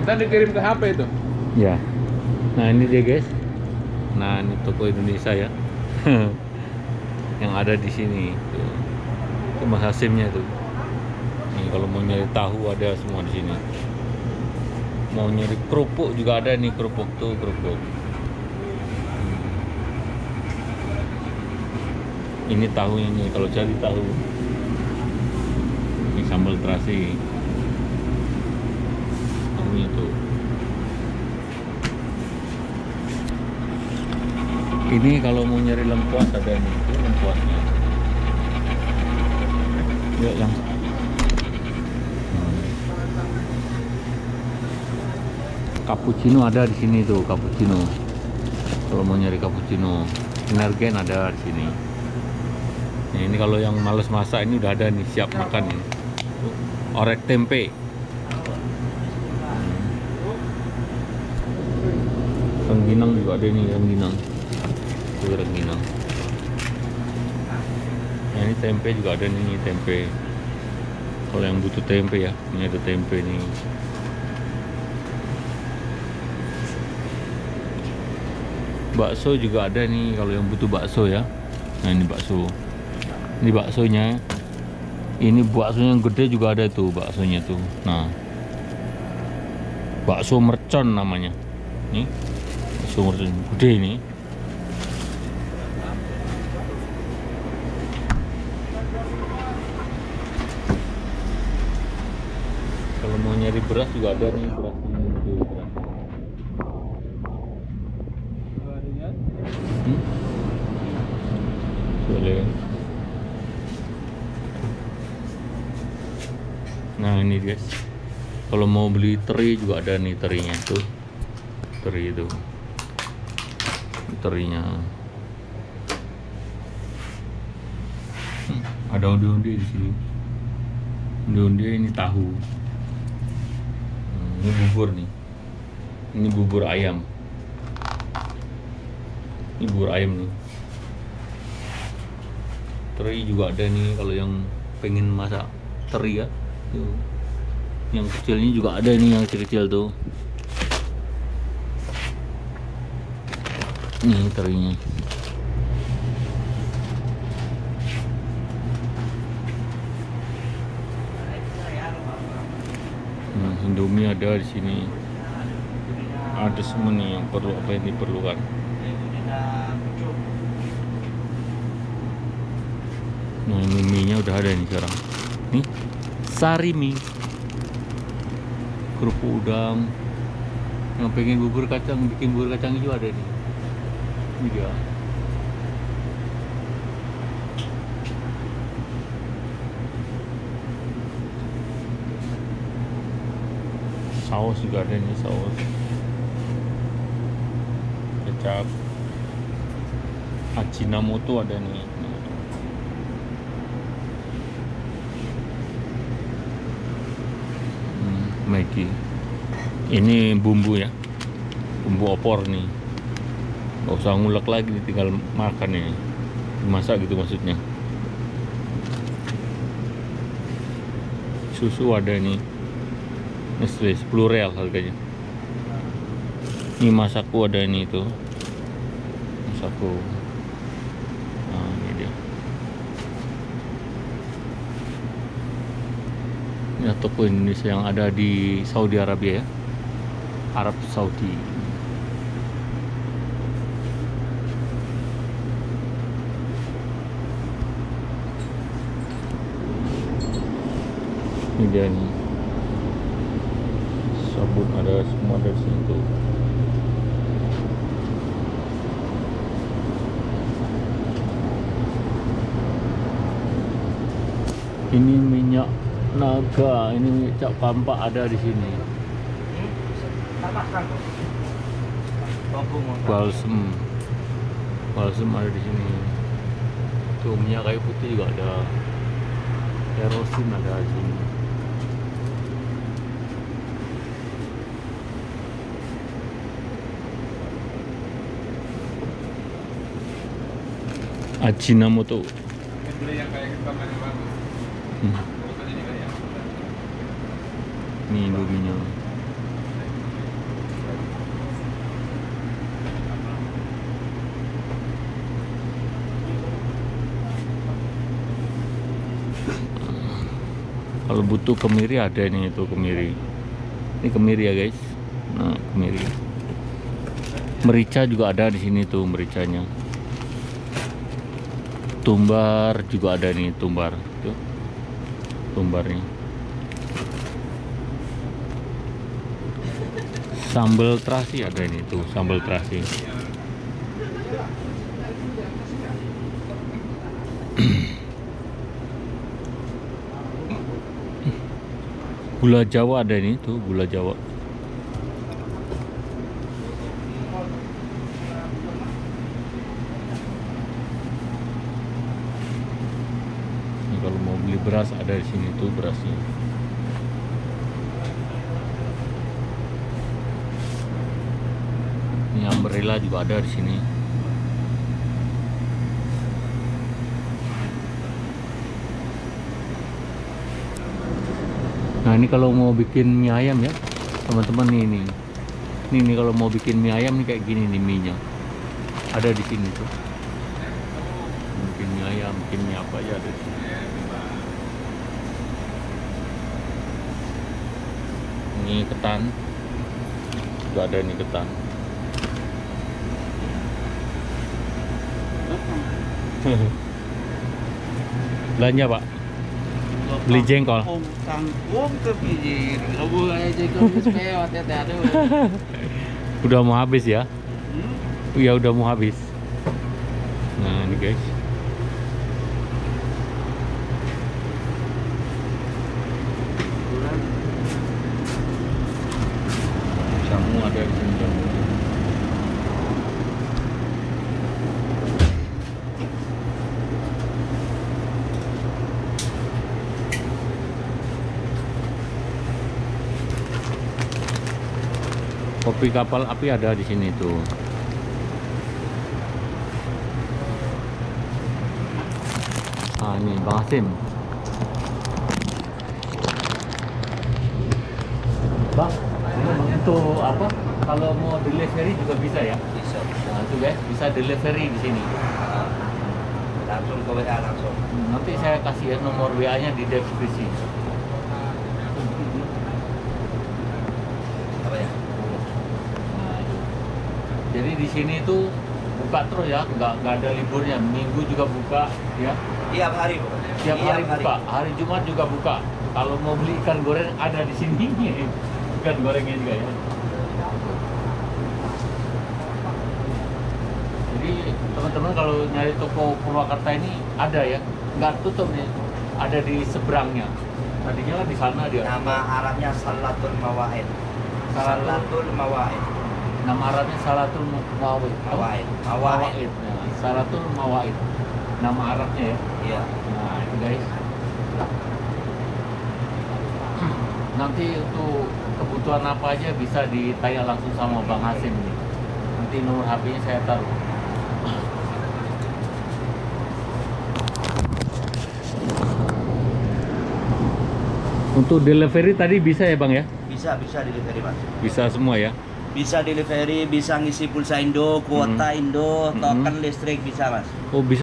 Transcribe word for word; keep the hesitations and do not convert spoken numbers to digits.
Kita dikirim ke H P itu. Ya. Nah ini dia guys. Nah ini toko Indonesia ya. Yang ada di sini. Tuh. Itu Mas Hasimnya tuh. Nih kalau mau nyari tahu ada semua di sini. Mau nyari kerupuk juga ada nih, kerupuk tuh kerupuk. Ini tahunya nih, kalau cari tahu. Ini sambal terasi. Tahunya tuh. Ini kalau mau nyari lengkuas ada nih, itu lengkuasnya. Ya yang cappuccino ada di sini tuh, cappuccino. Kalau mau nyari cappuccino, energen ada di sini. Nah, ini kalau yang males masak ini udah ada nih, siap makan ini. Orek tempe. Rengginang juga ada nih, rengginang. Itu rengginang. Nah, ini tempe juga ada nih, tempe. Kalau yang butuh tempe ya, ini ada tempe nih. Bakso juga ada nih kalau yang butuh bakso ya. Nah ini bakso. Ini baksonya. Ini baksonya yang gede juga ada tuh baksonya tuh. Nah. Bakso mercon namanya. Nih. Bakso mercon gede ini. Kalau mau nyari beras juga ada nih, beras ini tuh, beras. Hmm? Boleh. Nah ini guys, kalau mau beli teri juga ada nih, terinya tuh, teri itu, terinya. Hmm, ada undi-undi di sini. Undi-undi ini tahu. Hmm, ini bubur nih. Ini bubur ayam. Ini bubur ayam nih. Teri juga ada nih kalau yang pengen masak teri ya. Tuh. Yang kecilnya juga ada nih, yang kecil-kecil tuh. Nih terinya. Nah, Indomie ada di sini. Ada semua nih yang perlu, apa yang diperlukan. Nah ini mie nya udah ada nih sekarang. Nih sari mie, kerupuk udang. Yang pengen bubur kacang, bikin bubur kacang juga ada nih. Ini dia. Saus juga ada nih, saus kecap. Ajinomoto ada nih. Maggi. Ini bumbu ya, bumbu opor nih. Gak usah ngulek lagi, tinggal makan ini, dimasak gitu maksudnya. Susu ada nih, Nestle sepuluh real harganya. Ini Masaku ada ini tuh, Masaku. Nah ini dia. Ini toko Indonesia yang ada di Saudi Arabia ya, Arab Saudi. Ini dia nih, sabun ada semua dari sini tuh. Ini minyak naga, ini Cak Pampak ada di sini. Balsem, balsem ada di sini. Tuh minyak kayu putih juga ada. Erosin ada di sini. Ajinomoto. Hmm. Ini Indomie-nya. Kalau butuh kemiri ada nih, itu kemiri. Ini kemiri ya guys. Nah, kemiri. Merica juga ada di sini tuh mericanya. Tumbar juga ada nih, tumbar. Tuh. Tumbarnya. Sambal terasi ada ini tuh, sambal terasi. Gula Jawa ada ini tuh, gula Jawa. Ini kalau mau beli beras ada di sini tuh berasnya. Ini umbrella juga ada di sini. Nah ini kalau mau bikin mie ayam ya teman-teman, nih nih ini nih kalau mau bikin mie ayam nih kayak gini nih mie nya ada di sini tuh. Bikin mie ayam, bikin mie apa aja ada di sini. Ini ketan juga ada nih, ketan. Belanja Pak, beli jengkol. Udah mau habis ya? Iya udah mau habis. Nah ini guys. Jamu ada di sini, jamu. Kopi kapal api ada di sini tuh. Ah ini Bang Hasim. Bang, itu apa? Kalau mau delivery juga bisa ya? Bisa, bisa. Nah, itu guys, bisa delivery di sini. Langsung ke W A langsung. Nanti saya kasih ya nomor W A-nya di deskripsi. Apa ya? Jadi di sini tuh buka terus ya, nggak nggak ada liburnya. Minggu juga buka ya. Tiap hari, Bu. Tiap hari buka. Hari Jumat juga buka. Kalau mau beli ikan goreng ada di sini. Ikan gorengnya juga ya. Jadi teman-teman kalau nyari toko Purwakarta ini ada ya, nggak tutup nih. Ada di seberangnya. Tadinya kan di sana dia. Nama Arabnya Salatul Mawaid. Salatul Mawaid. Nama Arabnya Salatul Mawaid. Mawaid. Mawaid. Ya, Salatul Mawaid. Nama Arabnya ya. Iya. Nah itu guys. Nanti untuk kebutuhan apa aja bisa ditanya langsung sama Bang Hasim nih. Nanti nomor H P-nya saya taruh. Untuk delivery tadi bisa ya Bang ya? Bisa, bisa delivery, Mas. Bisa semua ya? Bisa delivery, bisa ngisi pulsa Indo, kuota Hmm. Indo, token Hmm. listrik bisa, Mas. Oh bisa.